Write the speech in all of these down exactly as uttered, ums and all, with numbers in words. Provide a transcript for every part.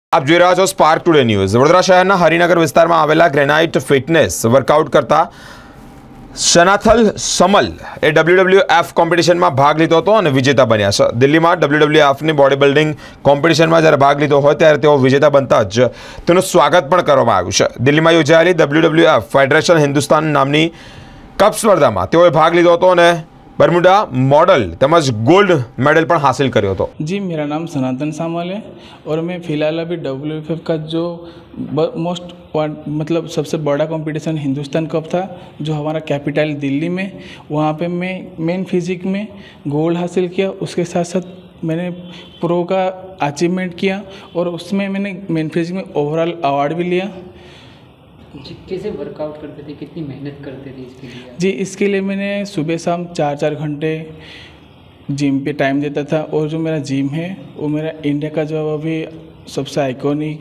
આપ જોઈ રહ્યા છો સ્પાર્ક ટુડે ન્યૂઝ। વડોદરા શહેરના હરિનગર વિસ્તારમાં આવેલા ગ્રેનાઇટ ફિટનેસ વર્કઆઉટ કરતા શનાથલ સમલ એ ડબલ્યુડબલ્યુએફ કોમ્પિટિશનમાં ભાગ લીધો હતો અને વિજેતા બન્યા છે। દિલ્હીમાં ડબલ્યુડબલ્યુએફની બોડી બિલ્ડિંગ કોમ્પિટિશનમાં જ્યારે ભાગ લીધો હોય ત્યારે તેઓ વિજેતા બનતા જ તેનું સ્વાગત પણ કરવામાં આવ્યું છે। દિલ્હીમાં યોજાયેલી ડબલ્યુડબલ્યુએફ ફેડરેશન હિન્દુસ્તાન નામની કપ સ્પર્ધામાં તેઓએ ભાગ લીધો હતો અને बरमुडा मॉडल तमज गोल्ड मेडल पर हासिल करो तो। जी, मेरा नाम सनातन सामल है और मैं फ़िलहाल अभी डब्ल्यू एफ एफ का जो मोस्ट मतलब सबसे बड़ा कंपटीशन हिंदुस्तान कप था जो हमारा कैपिटल दिल्ली में, वहाँ पे मैं मेन फिजिक में गोल्ड हासिल किया। उसके साथ साथ मैंने प्रो का अचीवमेंट किया और उसमें मैंने मेन फिजिक में ओवरऑल अवार्ड भी लिया। जी, कैसे वर्कआउट करते थे, कितनी मेहनत करते थे इसके लिए? जी, इसके लिए मैंने सुबह शाम चार चार घंटे जिम पे टाइम देता था और जो मेरा जिम है वो मेरा इंडिया का जो अभी सबसे आइकॉनिक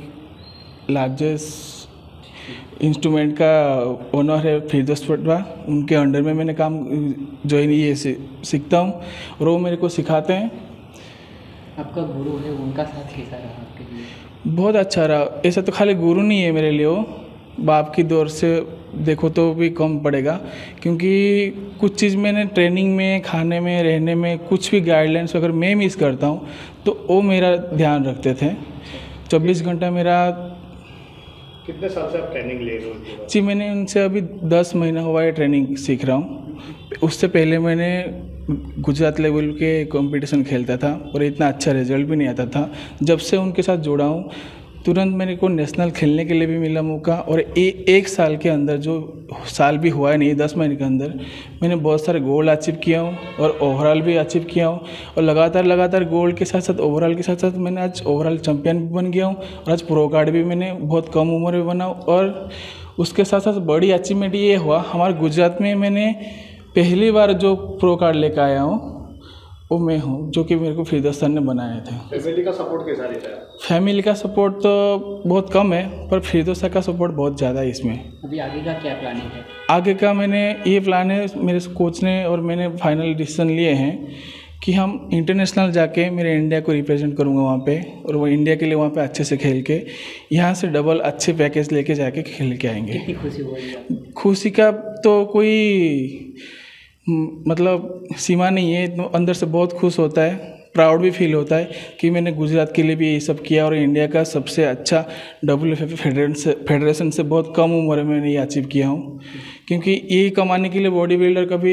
लार्जेस्ट इंस्ट्रूमेंट का ओनर है फिरदौस पटवा, उनके अंडर में मैंने काम ज्वाइन ये सीखता हूँ और वो मेरे को सिखाते हैं। आपका गुरु है, उनका साथ कैसा रहा आपके लिए? बहुत अच्छा रहा। ऐसा तो खाली गुरु नहीं है मेरे लिए, वो बाप की दौर से देखो तो भी कम पड़ेगा, क्योंकि कुछ चीज़ मैंने ट्रेनिंग में, खाने में, रहने में कुछ भी गाइडलाइंस अगर मैं मिस करता हूँ तो वो मेरा ध्यान रखते थे। चौबीस घंटा मेरा। कितने साल से आप ट्रेनिंग ले रहे हो? जी, मैंने उनसे अभी दस महीना हुआ है ट्रेनिंग सीख रहा हूँ। उससे पहले मैंने गुजरात लेवल के कंपटीशन खेलता था और इतना अच्छा रिजल्ट भी नहीं आता था। जब से उनके साथ जुड़ा हूँ तुरंत मेरे को नेशनल खेलने के लिए भी मिला मौका और ए, एक साल के अंदर, जो साल भी हुआ है नहीं, दस महीने के अंदर मैंने बहुत सारे गोल्ड अचीव किया हूँ और ओवरऑल भी अचीव किया हूँ और लगातार लगातार गोल्ड के साथ साथ ओवरऑल के साथ साथ मैंने आज ओवरऑल चैम्पियन भी बन गया हूँ और आज प्रो कार्ड भी मैंने बहुत कम उम्र में बना। और उसके साथ साथ बड़ी अचीवमेंट ये हुआ, हमारे गुजरात में मैंने पहली बार जो प्रो कार्ड लेकर आया हूँ वो मैं हूँ, जो कि मेरे को फिरदौस सर ने बनाए थे। फैमिली का सपोर्ट कैसा रहता है? फैमिली का सपोर्ट तो बहुत कम है, पर फिरदौस सर का सपोर्ट बहुत ज़्यादा है इसमें। अभी आगे का क्या प्लानिंग है? आगे का मैंने ये प्लान है, मेरे कोच ने और मैंने फाइनल डिसीजन लिए हैं कि हम इंटरनेशनल जाके मेरे इंडिया को रिप्रेजेंट करूँगा वहाँ पे, और वो इंडिया के लिए वहाँ पे अच्छे से खेल के यहाँ से डबल अच्छे पैकेज लेके जाके खेल के आएंगे। कितनी खुशी हुई? खुशी का तो कोई मतलब सीमा नहीं है, तो अंदर से बहुत खुश होता है, प्राउड भी फील होता है कि मैंने गुजरात के लिए भी ये सब किया और इंडिया का सबसे अच्छा W F F federation federation से बहुत कम उम्र में मैंने ये अचीव किया हूँ। क्योंकि ये कमाने के लिए बॉडी बिल्डर कभी।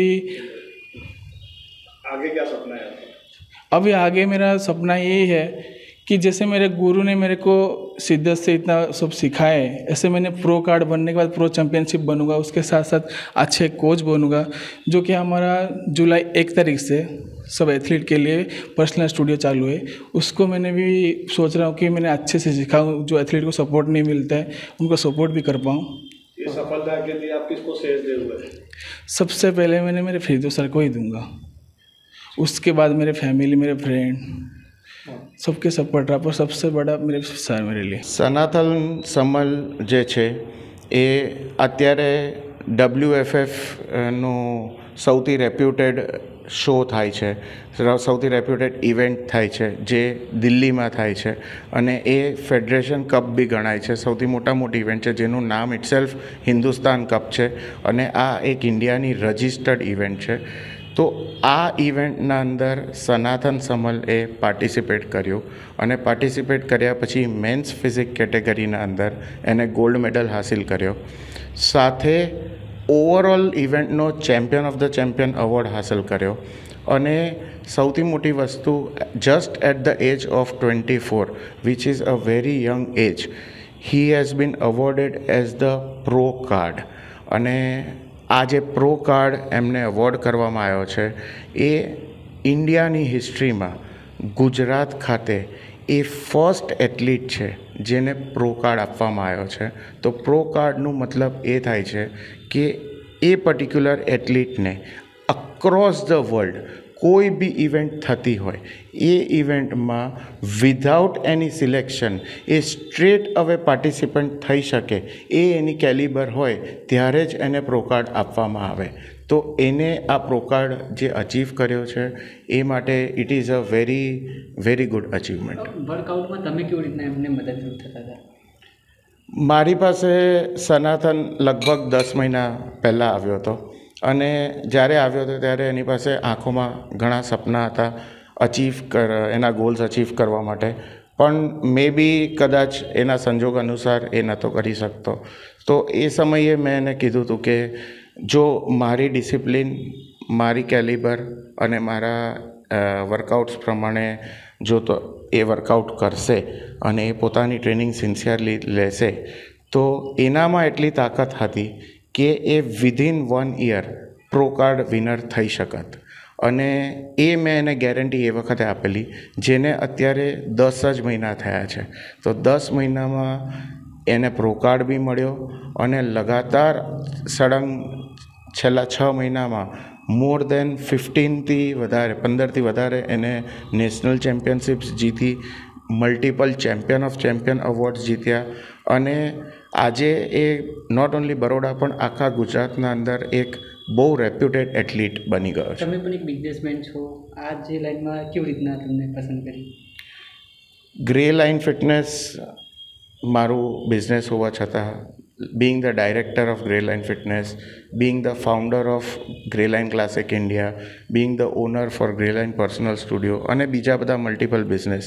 आगे क्या सपना है? अभी आगे मेरा सपना ये है कि जैसे मेरे गुरु ने मेरे को शिद्दत से इतना सब सिखाए, ऐसे मैंने प्रो कार्ड बनने के बाद प्रो चैम्पियनशिप बनूंगा, उसके साथ साथ अच्छे कोच बनूंगा, जो कि हमारा जुलाई एक तारीख से सब एथलीट के लिए पर्सनल स्टूडियो चालू है। उसको मैंने भी सोच रहा हूँ कि मैंने अच्छे से सिखाऊँ, जो एथलीट को सपोर्ट नहीं मिलता है उनको सपोर्ट भी कर पाऊँ। ये सफलता के लिए आप किसको श्रेय दोगे? सबसे पहले मैंने मेरे फिरदौस सर को ही दूँगा, उसके बाद मेरे फैमिली, मेरे फ्रेंड, सबके सपोर्ट रहा, पर सबसे बड़ा मेरे सर मेरे लिए। સનાથલ સમલ જે છે એ અત્યારે ડબલ્યુ એફ એફનું સૌથી રેપ્યુટેડ શો થાય છે, સૌથી રેપ્યુટેડ ઇવેન્ટ થાય છે જે દિલ્હીમાં થાય છે અને એ ફેડરેશન કપ બી ગણાય છે। સૌથી મોટા મોટી ઇવેન્ટ છે જેનું નામ ઇટસેલ્ફ હિન્દુસ્તાન કપ છે અને આ એક ઇન્ડિયાની રજિસ્ટર્ડ ઇવેન્ટ છે। તો આ ઇવેન્ટના અંદર સનાતન સમલે પાર્ટિસિપેટ કર્યું અને પાર્ટિસિપેટ કર્યા પછી મેન્સ ફિઝિક કેટેગરીના અંદર એને ગોલ્ડ મેડલ હાસિલ કર્યો, સાથે ઓવરઓલ ઇવેન્ટનો champion of the champion award હાસિલ કર્યો અને સૌથી મોટી વસ્તુ, just at the age of twenty four which is a very young age, he has been awarded as the pro card અને આ જે પ્રો કાર્ડ એમને એવોર્ડ કરવામાં આવ્યો છે એ ઇન્ડિયાની હિસ્ટ્રીમાં ગુજરાત ખાતે એ ફર્સ્ટ એથ્લીટ છે જેને પ્રો કાર્ડ આપવામાં આવ્યો છે। તો પ્રો કાર્ડનું મતલબ એ થાય છે કે એ પર્ટિક્યુલર એથ્લીટને અક્રોસ ધ વર્લ્ડ કોઈ બી ઇવેન્ટ થતી હોય એ ઇવેન્ટમાં વિધાઉટ એની સિલેક્શન એ સ્ટ્રેટ અવે પાર્ટિસિપન્ટ થઈ શકે, એ એની કેલિબર હોય ત્યારે જ એને પ્રો કાર્ડ આપવામાં આવે। તો એને આ પ્રોકાર્ડ જે અચીવ કર્યો છે એ માટે it is a very very good achievement. વર્કઆઉટમાં તમે કેવી રીતના એમને મદદરૂપ થતા હતા? મારી પાસે સનાતન લગભગ દસ મહિના પહેલાં આવ્યો હતો અને જ્યારે આવ્યો હતો ત્યારે એની પાસે આંખોમાં ઘણા સપના હતા અચીવ કર એના ગોલ્સ અચીવ કરવા માટે, પણ મે બી કદાચ એના સંજોગ અનુસાર એ નહોતો કરી શકતો. તો એ સમયે મેં એને કીધું હતું કે જો મારી ડિસિપ્લિન, મારી કેલિબર અને મારા વર્કઆઉટ્સ પ્રમાણે જો તો એ વર્કઆઉટ કરશે અને એ પોતાની ટ્રેનિંગ સિન્સિયરલી લેશે તો એનામાં એટલી તાકાત હતી કે એ within one year pro card winner થઈ શકત. અને એ મેં એને ગેરંટી એ વખતે આપેલી, જેને અત્યારે દસ જ મહિના થયા છે. તો દસ મહિનામાં એને પ્રો કાર્ડ બી મળ્યો અને લગાતાર સળંગ છેલ્લા છ મહિનામાં મોર દેન ફિફ્ટીનથી વધારે પંદરથી વધારે એને નેશનલ ચેમ્પિયનશિપ્સ જીતી, multiple champion of champion awards જીત્યા અને આજે એ નોટ ઓન્લી બરોડા પણ આખા ગુજરાતના અંદર એક બહુ રેપ્યુટેડ એથ્લીટ બની ગયો છે. તમે પણ એક બિઝનેસમેન છો, આ જે લાઈનમાં કેવી રીતના તમને પસંદ કરી? ગ્રે લાઇન ફિટનેસ મારું બિઝનેસ હોવા છતાં, being the director of Grey Line Fitness, being the founder of Grey Line Classic India, being the owner for Grey Line Personal Studio અને બીજા બધા મલ્ટિપલ બિઝનેસ,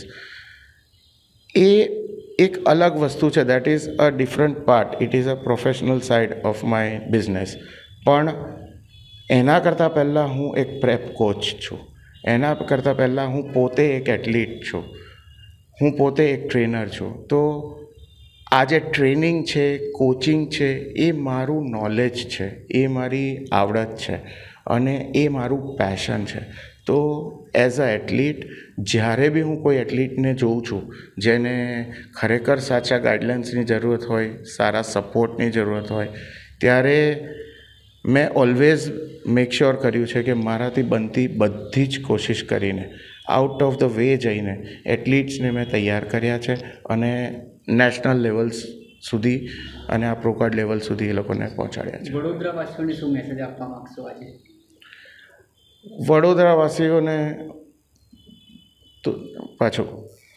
એ એક અલગ વસ્તુ છે. That is a different part. It is a professional side of my business. પણ એના કરતાં પહેલાં હું એક પ્રેપ કોચ છું. એના કરતાં પહેલાં હું પોતે એક એથ્લીટ છું. હું પોતે એક ટ્રેનર છું. તો આ જે ટ્રેનિંગ છે, કોચિંગ છે, એ મારું નોલેજ છે, એ મારી આવડત છે અને એ મારું પેશન છે. તો એઝ અ એથ્લીટ જ્યારે બી હું કોઈ એથ્લીટને જોઉં છું જેને ખરેખર સાચા ગાઈડલાઇન્સની જરૂરત હોય, સારા સપોર્ટની જરૂરત હોય, ત્યારે મેં ઓલવેઝ મેક શ્યોર કર્યું છે કે મારાથી બનતી બધી જ કોશિશ કરીને આઉટ ઓફ ધ વે જઈને એથ્લીટ્સને મેં તૈયાર કર્યા છે અને નેશનલ લેવલ્સ સુધી અને આ પ્રોકાર્ડ લેવલ સુધી એ લોકોને પહોંચાડ્યા છે. વડોદરાવાસીઓને શું મેસેજ આપવા માગશો આજે? વડોદરાવાસીઓને તો પાછું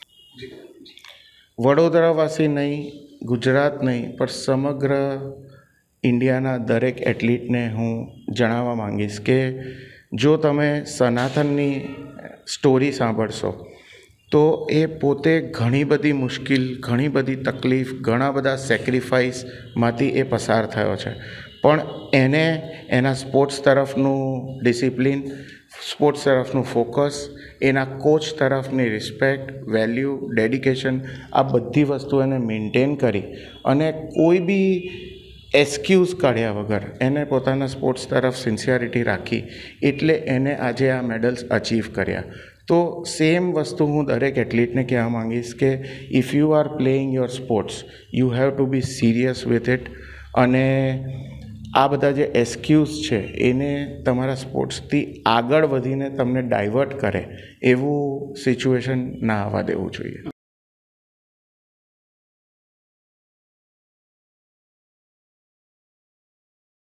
વડોદરાવાસી નહીં, ગુજરાત નહીં, પણ સમગ્ર ઇન્ડિયાના દરેક એથ્લીટને હું જણાવવા માંગીશ કે જો તમે સનાતનની સ્ટોરી સાંભળશો તો એ પોતે ઘણી બધી મુશ્કેલ, ઘણી બધી તકલીફ, ઘણા બધા સેક્રિફાઈસમાંથી એ પસાર થયો છે. પણ એને એના સ્પોર્ટ્સ તરફનું ડિસિપ્લિન, સ્પોર્ટ્સ તરફનું ફોકસ, એના કોચ તરફની રિસ્પેક્ટ, વેલ્યુ, ડેડિકેશન, આ બધી વસ્તુ એને મેન્ટેન કરી અને કોઈ બી એક્સક્યુઝ કાઢ્યા વગર એને પોતાના સ્પોર્ટ્સ તરફ સિન્સિયરિટી રાખી, એટલે એને આજે આ મેડલ્સ અચીવ કર્યા. તો સેમ વસ્તુ હું દરેક એથ્લીટને કહેવા માંગીશ કે if you are playing your sports, you have to be serious with it. અને આ બધા જે એક્સક્યુઝ છે એને તમારા સ્પોર્ટ્સથી આગળ વધીને તમને ડાયવર્ટ કરે એવું સિચ્યુએશન ના આવવા દેવું જોઈએ.